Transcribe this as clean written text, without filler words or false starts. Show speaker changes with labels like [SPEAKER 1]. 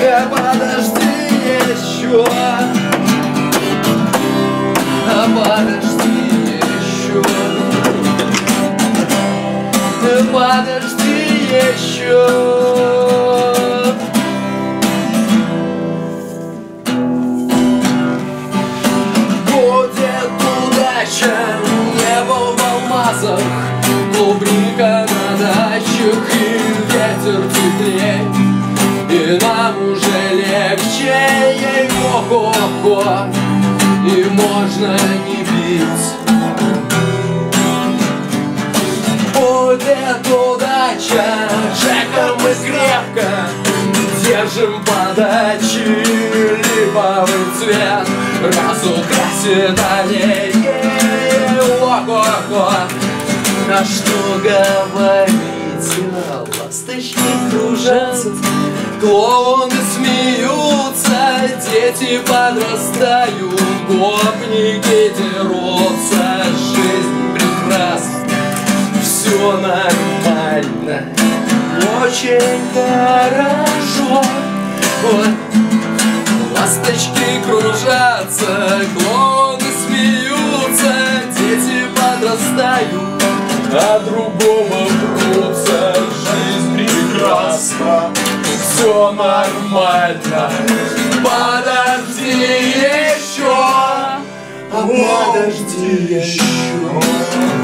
[SPEAKER 1] Подожди еще, подожди еще, подожди еще. Будет удача, небо в алмазах, клубника на дачах и ветер теплей. И нам уже легче, ей-хо-хо-хо, и можно не бить. Будет удача, Джеком мы крепко держим подачи, липовый цвет разукрасит аллеи, ей-хо-хо-хо. А что говорить, ласточки кружатся, клоуны смеются, дети подрастают, гопники дерутся, жизнь прекрасна, все нормально, очень хорошо. Вот. Ласточки кружатся, клоуны смеются, дети подрастают, а другому прутся, жизнь прекрасна, все нормально. Подожди еще, подожди еще.